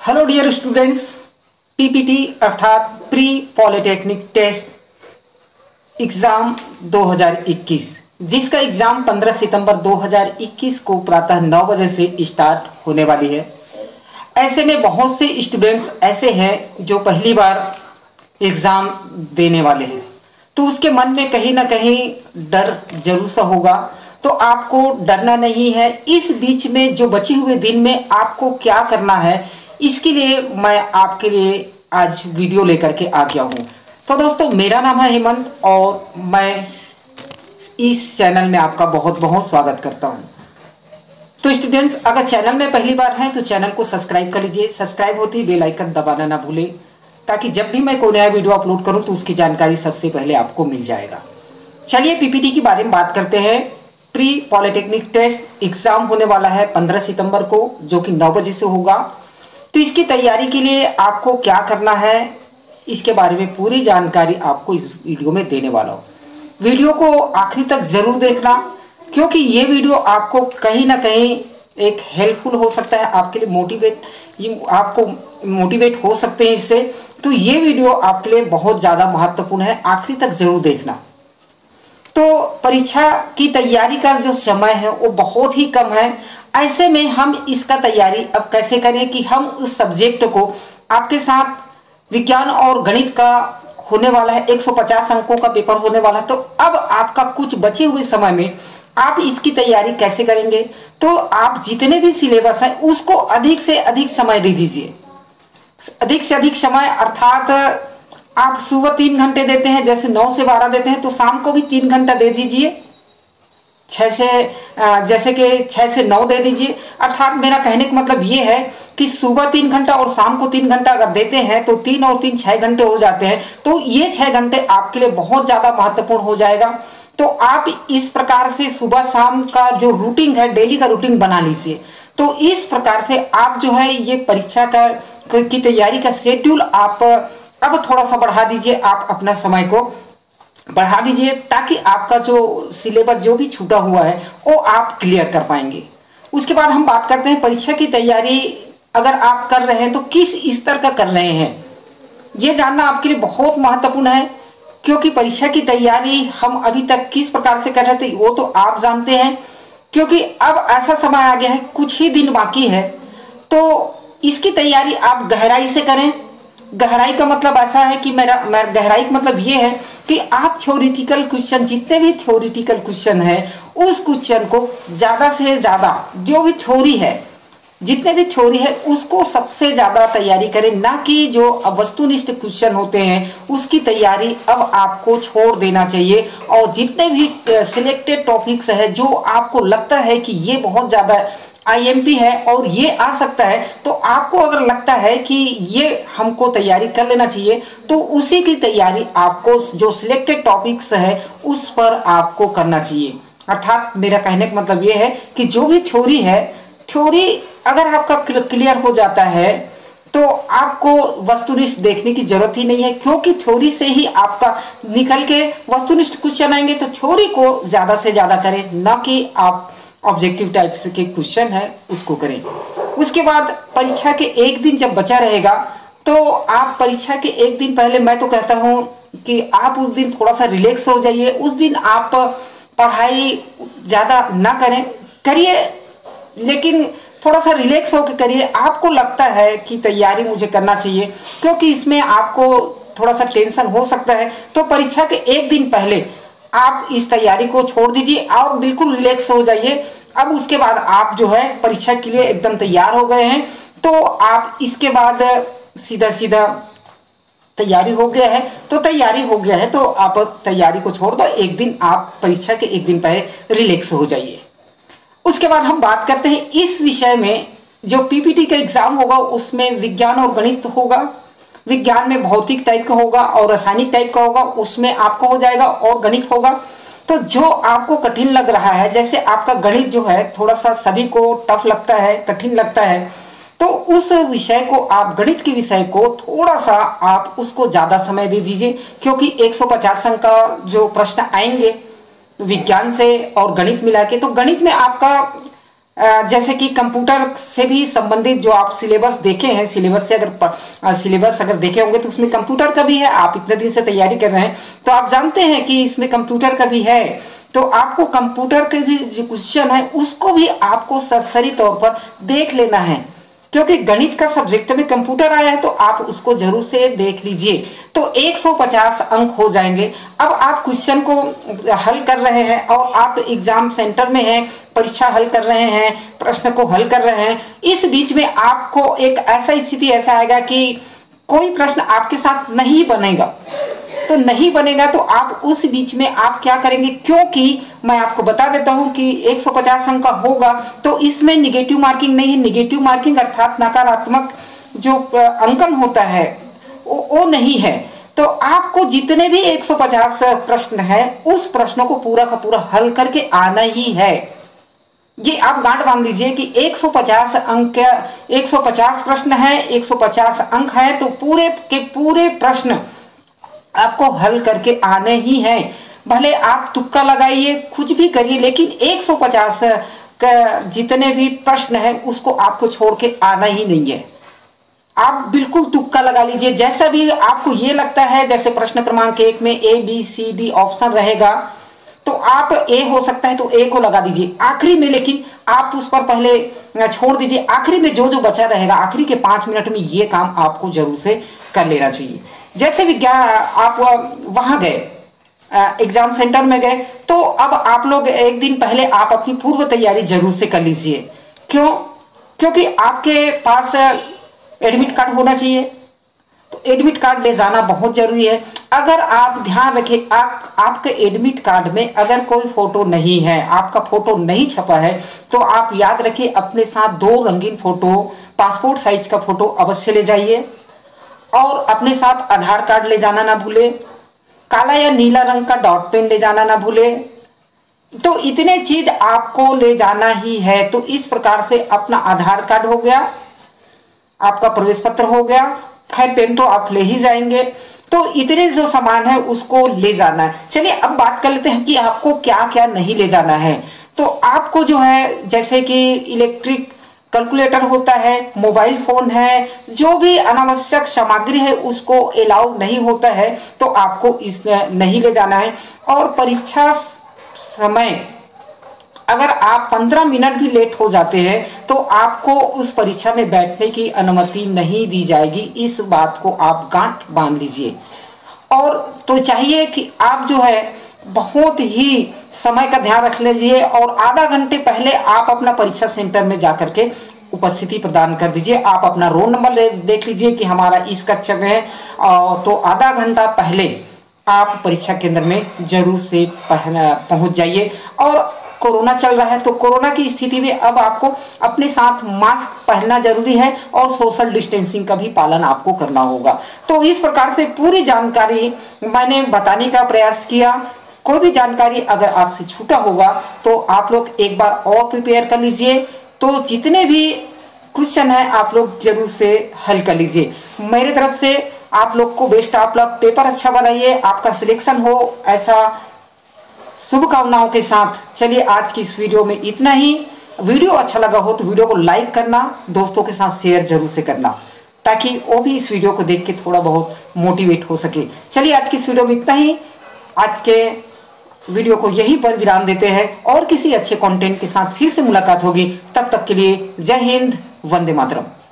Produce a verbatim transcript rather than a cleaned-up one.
Hello dear students, PPT अर्थात pre polytechnic test exam दो हज़ार इक्कीस, जिसका एग्जाम पंद्रह सितंबर दो हज़ार इक्कीस को प्रातः नौ बजे से स्टार्ट होने वाली है। ऐसे में बहुत से स्टूडेंट्स ऐसे हैं जो पहली बार एग्जाम देने वाले हैं, तो उसके मन में कहीं ना कहीं डर जरूर सा होगा। तो आपको डरना नहीं है। इस बीच में जो बचे हुए दिन में आपको क्या करना है, इसके लिए मैं आपके लिए आज वीडियो लेकर के आ गया हूँ। तो दोस्तों, मेरा नाम है हेमंत और मैं इस चैनल में आपका बहुत बहुत स्वागत करता हूँ। तो स्टूडेंट्स, अगर चैनल में पहली बार हैं तो चैनल को सब्सक्राइब कर लीजिए। सब्सक्राइब होती ही बेल आइकन दबाना ना भूलें, ताकि जब भी मैं कोई नया वीडियो अपलोड करूँ तो उसकी जानकारी सबसे पहले आपको मिल जाएगा। चलिए पीपीटी के बारे में बात करते हैं। प्री पॉलिटेक्निक टेस्ट एग्जाम होने वाला है पंद्रह सितंबर को, जो कि नौ बजे से होगा। तो इसकी तैयारी के लिए आपको क्या करना है, इसके बारे में पूरी जानकारी आपको इस वीडियो में देने वाला हूँ। वीडियो को आखिरी तक जरूर देखना, क्योंकि ये वीडियो आपको कहीं ना कहीं एक हेल्पफुल हो सकता है, आपके लिए मोटिवेट ये आपको मोटिवेट हो सकते हैं इससे। तो ये वीडियो आपके लिए बहुत ज़्यादा महत्वपूर्ण है, आखिरी तक जरूर देखना। तो परीक्षा की तैयारी का जो समय है वो बहुत ही कम है। ऐसे में हम इसका तैयारी अब कैसे करें कि हम उस सब्जेक्ट को, आपके साथ विज्ञान और गणित का होने वाला है, एक सौ पचास अंकों का पेपर होने वाला है। तो अब आपका कुछ बचे हुए समय में आप इसकी तैयारी कैसे करेंगे। तो आप जितने भी सिलेबस है उसको अधिक से अधिक समय दे दीजिए। अधिक से अधिक समय अर्थात आप सुबह तीन घंटे देते हैं, जैसे नौ से बारह देते हैं, तो शाम को भी तीन घंटा दे दीजिए। छः से जैसे कि छः से नौ दे दीजिए। अर्थात मेरा कहने का मतलब ये है कि सुबह तीन घंटा और शाम को तीन घंटा अगर देते हैं तो तीन और तीन छः घंटे हो जाते हैं। तो ये छः घंटे आपके लिए बहुत ज़्यादा महत्वपूर्ण हो जाएगा। तो आप इस प्रकार से सुबह शाम का जो रूटीन है, डेली का रूटीन बना लीजिए। तो इस प्रकार से आप जो है ये परीक्षा का की तैयारी का शेड्यूल आप अब थोड़ा सा बढ़ा दीजिए। आप अपना समय को बढ़ा दीजिए, ताकि आपका जो सिलेबस जो भी छूटा हुआ है वो आप क्लियर कर पाएंगे। उसके बाद हम बात करते हैं परीक्षा की तैयारी अगर आप कर रहे हैं तो किस स्तर का कर रहे हैं, ये जानना आपके लिए बहुत महत्वपूर्ण है। क्योंकि परीक्षा की तैयारी हम अभी तक किस प्रकार से कर रहे थे वो तो आप जानते हैं। क्योंकि अब ऐसा समय आ गया है, कुछ ही दिन बाकी है, तो इसकी तैयारी आप गहराई से करें। गहराई का मतलब ऐसा है कि मेरा मेरा गहराई का मतलब ये है कि आप थ्योरेटिकल क्वेश्चन, जितने भी थ्योरेटिकल क्वेश्चन है उस क्वेश्चन को ज़्यादा से ज़्यादा, जो भी थ्योरी है, जितने भी थ्योरी है उसको सबसे ज़्यादा तैयारी करें, ना कि जो वस्तुनिष्ठ क्वेश्चन होते हैं उसकी तैयारी अब आपको छोड़ देना चाहिए। और जितने भी सिलेक्टेड टॉपिक्स है जो आपको लगता है कि ये बहुत ज़्यादा आईएमपी है और ये आ सकता है, तो आपको अगर लगता है कि ये हमको तैयारी कर लेना चाहिए, तो उसी की तैयारी आपको जो सिलेक्टेड टॉपिक्स है उस पर आपको करना चाहिए। अर्थात मेरा कहने का मतलब ये है कि जो भी थ्योरी है, थ्योरी अगर आपका क्लियर हो जाता है तो आपको वस्तुनिष्ठ देखने की जरूरत ही नहीं है। क्योंकि थ्योरी से ही आपका निकल के वस्तुनिष्ठ क्वेश्चन आएंगे। तो थ्योरी को ज्यादा से ज्यादा करें, ना कि आप ऑब्जेक्टिव टाइप से के क्वेश्चन है उसको करें। उसके बाद परीक्षा के एक दिन जब बचा रहेगा, तो आप परीक्षा के एक दिन पहले, मैं तो कहता हूं कि आप उस दिन थोड़ा सा रिलैक्स हो जाइए। उस दिन आप पढ़ाई ज्यादा ना करें, करिए लेकिन थोड़ा सा रिलैक्स होकर करिए। आपको लगता है कि तैयारी मुझे करना चाहिए, क्योंकि इसमें आपको थोड़ा सा टेंशन हो सकता है, तो परीक्षा के एक दिन पहले आप इस तैयारी को छोड़ दीजिए और बिल्कुल रिलैक्स हो जाइए। अब उसके बाद आप जो है परीक्षा के लिए एकदम तैयार हो गए हैं, तो आप इसके बाद सीधा सीधा तैयारी हो गया है तो तैयारी हो गया है तो आप तैयारी को छोड़ दो। एक दिन आप परीक्षा के एक दिन पहले रिलैक्स हो जाइए। उसके बाद हम बात करते हैं इस विषय में, जो पीपीटी का एग्जाम होगा उसमें विज्ञान और गणित होगा। विज्ञान में भौतिक टाइप का होगा और रासायनिक टाइप का होगा, उसमें आपको हो जाएगा, और गणित होगा। तो जो आपको कठिन लग रहा है, जैसे आपका गणित जो है थोड़ा सा सभी को टफ लगता है, कठिन लगता है, तो उस विषय को आप, गणित के विषय को थोड़ा सा आप उसको ज्यादा समय दे दीजिए। क्योंकि एक सौ पचास अंक का जो प्रश्न आएंगे विज्ञान से और गणित मिला के, तो गणित में आपका जैसे कि कंप्यूटर से भी संबंधित जो आप सिलेबस देखे हैं, सिलेबस से अगर सिलेबस अगर देखे होंगे तो उसमें कंप्यूटर का भी है। आप इतने दिन से तैयारी कर रहे हैं तो आप जानते हैं कि इसमें कंप्यूटर का भी है। तो आपको कंप्यूटर के जो क्वेश्चन है उसको भी आपको सरसरी तौर पर देख लेना है, क्योंकि गणित का सब्जेक्ट में कंप्यूटर आया है तो आप उसको जरूर से देख लीजिए। तो एक सौ पचास अंक हो जाएंगे। अब आप क्वेश्चन को हल कर रहे हैं और आप एग्जाम सेंटर में हैं, परीक्षा हल कर रहे हैं, प्रश्न को हल कर रहे हैं। इस बीच में आपको एक ऐसा स्थिति ऐसा आएगा कि कोई प्रश्न आपके साथ नहीं बनेगा। तो नहीं बनेगा तो आप उस बीच में आप क्या करेंगे, क्योंकि मैं आपको बता देता हूं कि एक सौ पचास अंक का होगा तो इसमें निगेटिव मार्किंग नहीं है। निगेटिव मार्किंग अर्थात नकारात्मक जो अंकन होता है वो, वो नहीं है। तो आपको जितने भी एक सौ पचास प्रश्न है उस प्रश्नों को पूरा का पूरा हल करके आना ही है। ये आप गांठ बांध लीजिए कि एक सौ पचास अंक, एक सौ पचास प्रश्न है, एक सौ पचास अंक है, तो पूरे के पूरे प्रश्न आपको हल करके आने ही हैं। भले आप तुक्का लगाइए, कुछ भी करिए, लेकिन एक सौ पचास का जितने भी प्रश्न हैं उसको आपको छोड़ के आना ही नहीं है। आप बिल्कुल तुक्का लगा लीजिए, जैसा भी आपको ये लगता है। जैसे प्रश्न क्रमांक एक में A B C D option रहेगा तो आप ए हो सकता है तो ए को लगा दीजिए आखिरी में, लेकिन आप उस पर पहले छोड़ दीजिए। आखिरी में जो जो बचा रहेगा, आखिरी के पांच मिनट में ये काम आपको जरूर से कर लेना चाहिए। जैसे विज्ञान आप वहां गए, एग्जाम सेंटर में गए, तो अब आप लोग एक दिन पहले आप अपनी पूर्व तैयारी जरूर से कर लीजिए। क्यों? क्योंकि आपके पास एडमिट कार्ड होना चाहिए, तो एडमिट कार्ड ले जाना बहुत जरूरी है। अगर आप ध्यान रखें, आप आपके एडमिट कार्ड में अगर कोई फोटो नहीं है, आपका फोटो नहीं छपा है, तो आप याद रखिए अपने साथ दो रंगीन फोटो, पासपोर्ट साइज का फोटो अवश्य ले जाइए। और अपने साथ आधार कार्ड ले जाना ना भूले, काला या नीला रंग का डॉट पेन ले जाना ना भूले। तो इतने चीज आपको ले जाना ही है। तो इस प्रकार से अपना आधार कार्ड हो गया, आपका प्रवेश पत्र हो गया, खैर पेन तो आप ले ही जाएंगे। तो इतने जो सामान है उसको ले जाना है। चलिए अब बात कर लेते हैं कि आपको क्या क्या नहीं ले जाना है। तो आपको जो है जैसे कि इलेक्ट्रिक कैलकुलेटर होता है, मोबाइल फोन है, जो भी अनावश्यक सामग्री है उसको अलाउ नहीं होता है, तो आपको इस नहीं ले जाना है। और परीक्षा समय अगर आप पंद्रह मिनट भी लेट हो जाते हैं तो आपको उस परीक्षा में बैठने की अनुमति नहीं दी जाएगी। इस बात को आप गांठ बांध लीजिए। और तो चाहिए कि आप जो है बहुत ही समय का ध्यान रख लीजिए और आधा घंटे पहले आप अपना परीक्षा सेंटर में जाकर के उपस्थिति प्रदान कर दीजिए। आप अपना रोल नंबर देख लीजिए कि हमारा इस कक्षा में है, तो आधा घंटा पहले आप परीक्षा केंद्र में जरूर से पहुंच जाइए। और कोरोना चल रहा है तो कोरोना की स्थिति में अब आपको अपने साथ मास्क पहनना जरूरी है और सोशल डिस्टेंसिंग का भी पालन आपको करना होगा। तो इस प्रकार से पूरी जानकारी मैंने बताने का प्रयास किया। कोई भी जानकारी अगर आपसे छूटा होगा तो आप लोग एक बार और प्रिपेयर कर लीजिए। तो जितने भी क्वेश्चन है आप लोग जरूर से हल कर लीजिए। मेरे तरफ से आप लोग को बेस्ट, आप लोग पेपर अच्छा बनाइए, आपका सिलेक्शन हो, ऐसा शुभकामनाओं के साथ। चलिए आज की इस वीडियो में इतना ही। वीडियो अच्छा लगा हो तो वीडियो को लाइक करना, दोस्तों के साथ शेयर जरूर से करना, ताकि वो भी इस वीडियो को देख के थोड़ा बहुत मोटिवेट हो सके। चलिए आज की इस वीडियो में इतना ही। आज के वीडियो को यहीं पर विराम देते हैं और किसी अच्छे कंटेंट के साथ फिर से मुलाकात होगी। तब तक के लिए जय हिंद, वंदे मातरम।